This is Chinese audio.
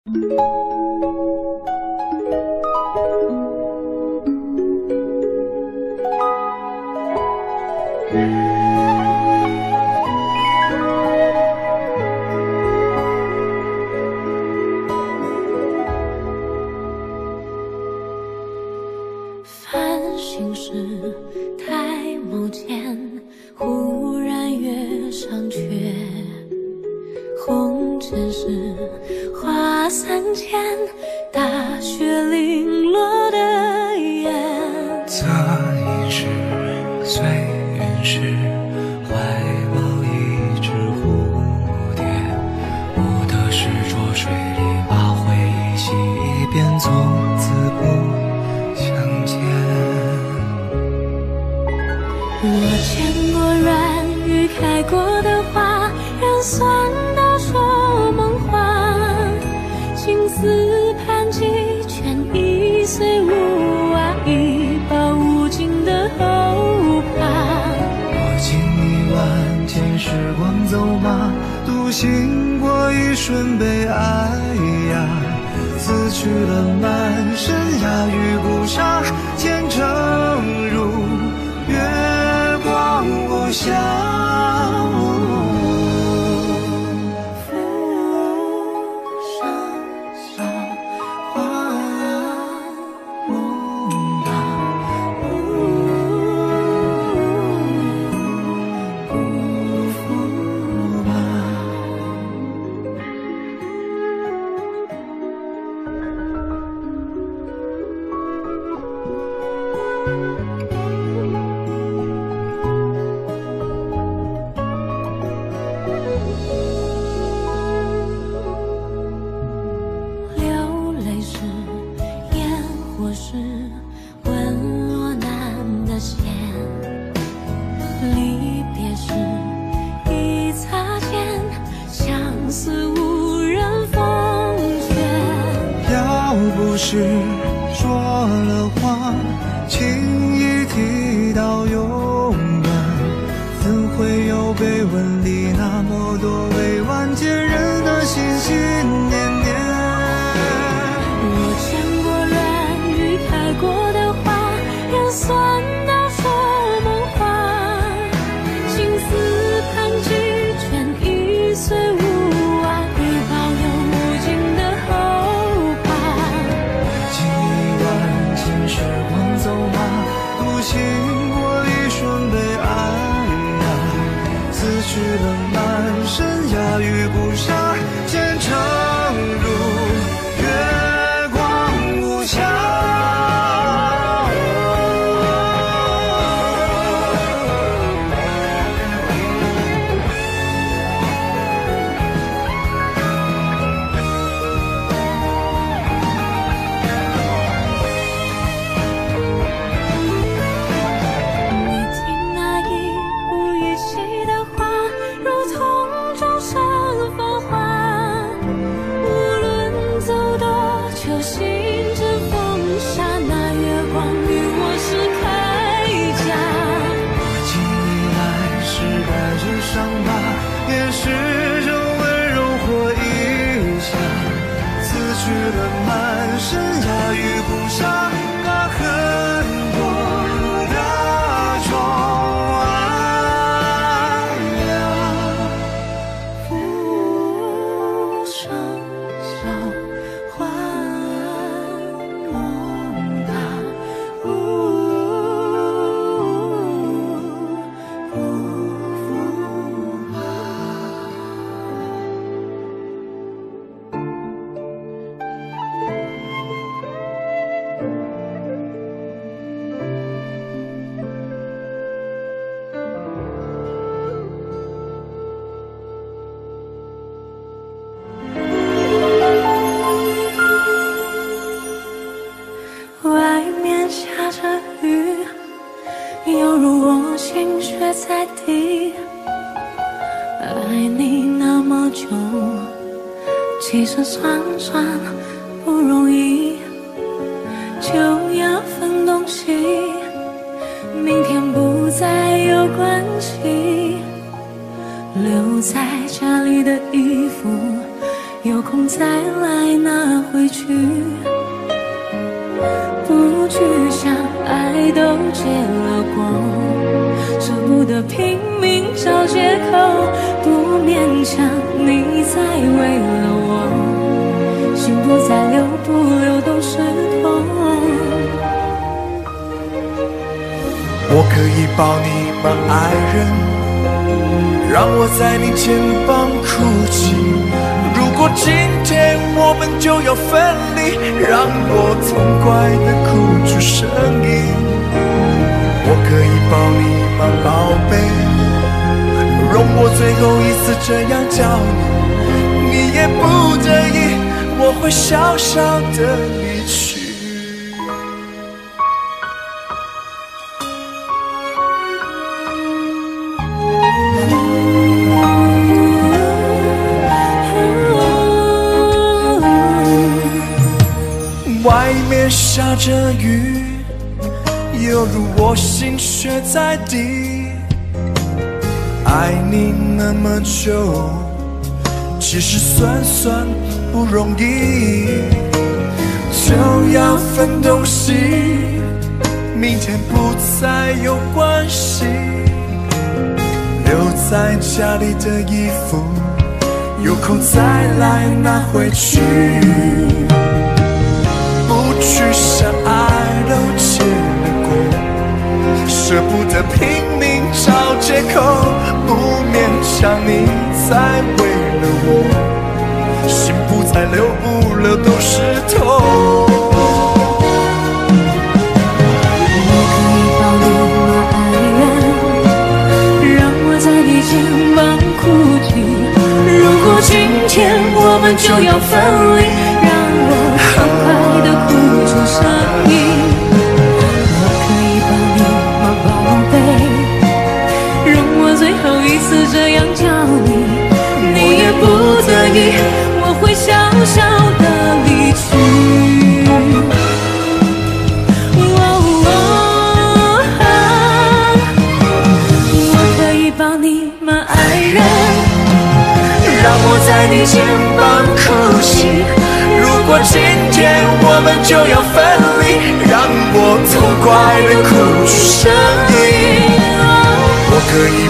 繁星是抬眸间，忽然月上缺。红尘是花伞间，大雪零落的眼。 侧影是随云是怀抱一只蝴蝶，舞的是浊水里把回忆洗一遍，从此不相见。 我见过软语开过的花，人酸到说梦话。青丝盘几圈，一岁无娃，一抱无尽的后怕。 我经历万千时光走马，独行过一瞬悲哀呀，撕去了满身雅与不杀，前程如月光无暇。不是说了谎，轻易提到永远，怎会有被吻里那么多未完结人的心心念念。 我见过软语开过的花，人酸到说梦话。青丝盘几圈，一岁无娃，一抱有无尽的后怕。 时光走马，独行过一瞬悲哀呀，撕去了满身雅与不杀，前程如月光无暇。也试着温柔活一下，撕去了满身雅与不杀，那很多的宠爱呀。 浮生笑花梦大，犹如我心血在滴，爱你那么久，其实算算不容易，就要分东西，明天不再有关系，留在家里的衣服，有空再来拿。 回去，不去想爱都结了光，舍不得拼命找借口，不勉强你再为了我，心不再留，不留都是痛。 我可以抱你吗，爱人？让我在你肩膀哭泣。如果今天我们就要分离，让我痛快地哭出声音。我可以抱你吗，宝贝？容我最后一次这样叫你，你也不得已，我会小小的离去。外面下着雨，犹如我心血在滴。爱你那么久，其实算算不容易。就要分东西，明天不再有关系。留在家里的衣服，有空再来拿回去。不去想爱都结了果，舍不得拼命找借口，不勉强你再为了我，心不再留，不留都是痛。 我可以抱你吗，爱人？让我在你肩膀哭泣。如果今天我们就要分离，让我痛快地哭出声音。我可以抱你吗，宝贝？容我最后一次这样叫你，你也不得已，我会小小的离去。我可以抱你吗，爱人？ 让我在你肩膀哭泣。如果今天我们就要分离，让我痛快地哭出声音。我可以